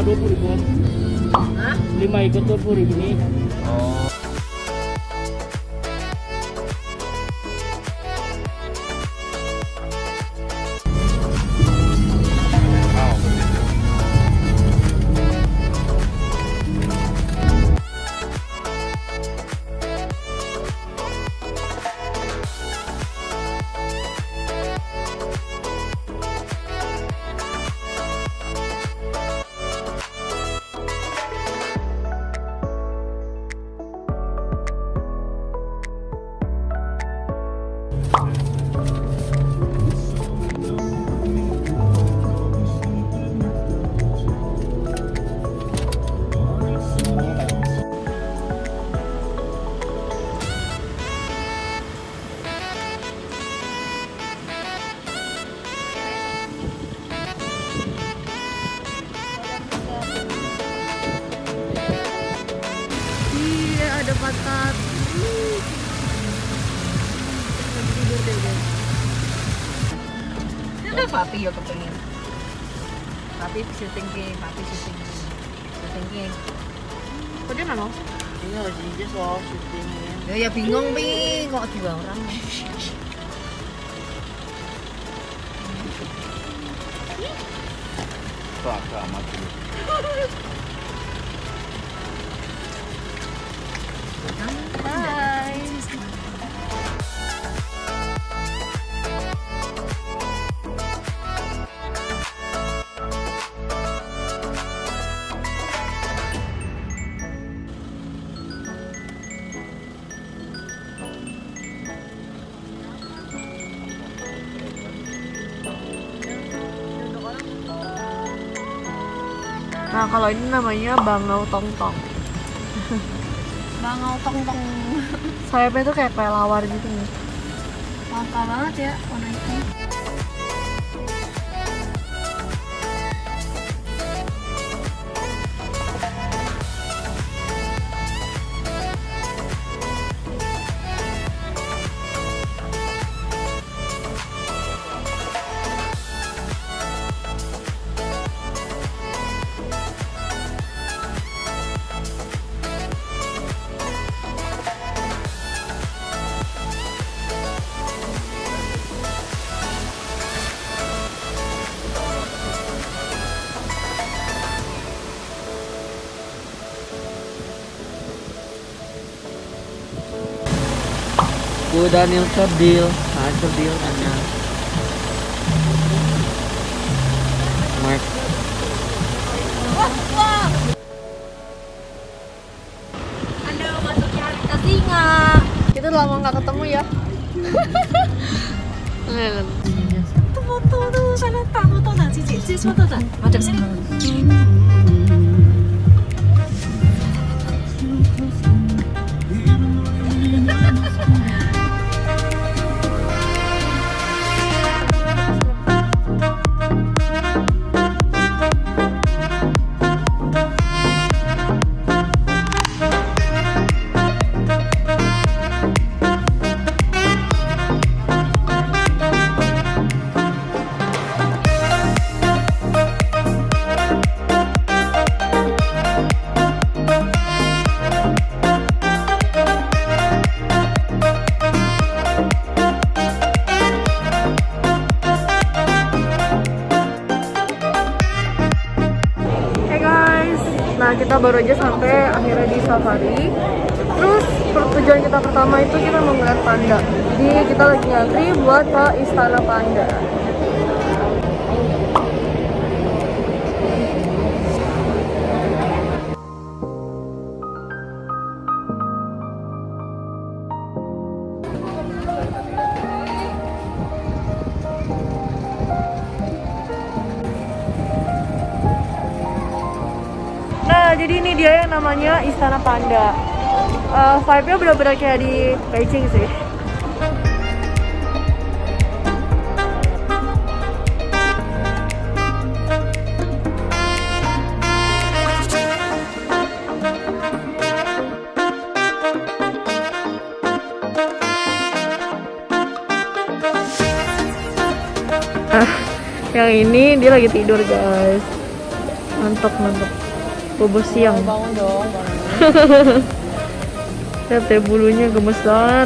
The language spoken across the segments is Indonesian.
20.000. Hah? 5 ikut 20.000 nih. Oh. Iya, ada patat. Tidur deh guys. Ada papi ya kepengen. Papi syuting ke, papi syuting ke. Kok dia mau? Ini lagi aja soal syutingnya. Ya bingung pi, kok dua orang. Agak amat dulu. Bye. Nah, kalau ini namanya bangau tongtong. Bangau tongtong. Sayapnya tuh kayak kelelawar gitu nih. Langka banget ya warna hitam. Bu Daniel Cerdil, Cerdil hanya. Mark. Anda masuk ke singa. Kita lama nggak ketemu ya. Foto tuh sana tamu tuh nanti cici foto tuh. Macam sini. Nah, kita baru aja sampai akhirnya di safari. Terus tujuan kita pertama itu kita mau ngeliat panda. Jadi kita lagi ngantri buat ke Istana Panda. Jadi ini dia yang namanya Istana Panda. Vibe-nya bener-bener kayak di Beijing sih. Yang ini dia lagi tidur guys. Mantap, mantap. Bobo siang. Bangun dong. Lihat deh, bulunya gemes banget.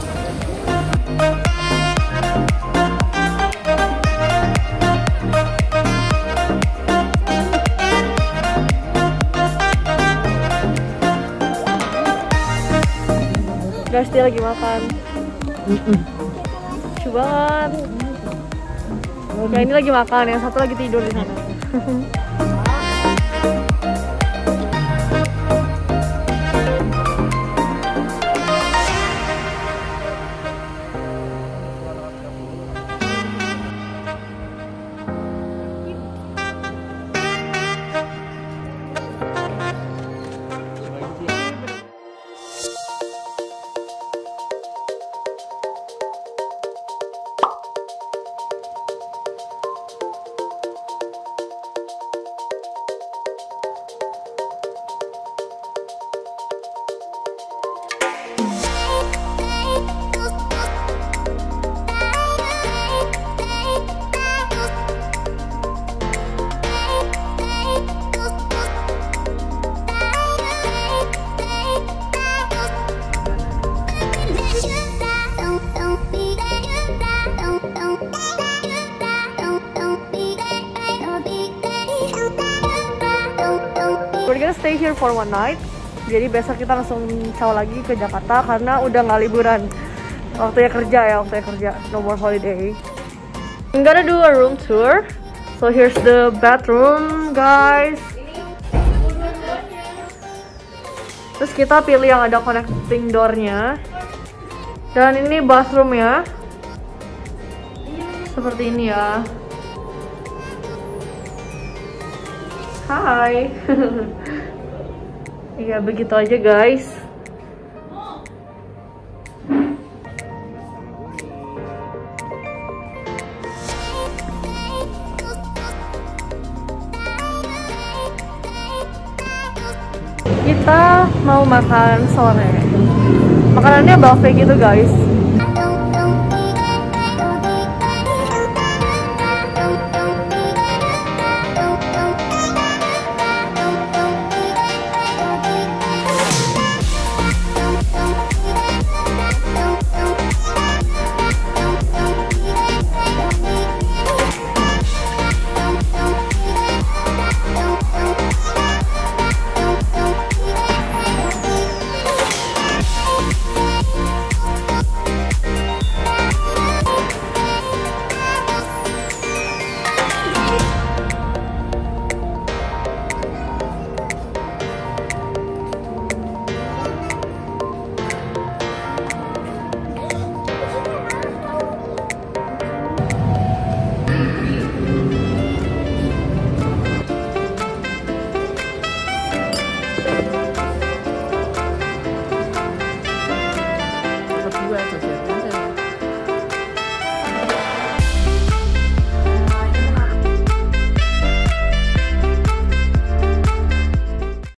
Guys, dia lagi makan. Lucu banget. Yang ini lagi makan, yang satu lagi tidur di sana. We're gonna stay here for one night. Jadi besok kita langsung caw lagi ke Jakarta karena udah nggak liburan. Waktunya kerja. No more holiday. I'm gonna do a room tour. So here's the bathroom, guys. Terus kita pilih yang ada connecting door-nya. Dan ini bathroom-nya. Seperti ini ya. Hai. Iya, begitu aja guys. Kita mau makan sore. Makanannya buffet gitu guys.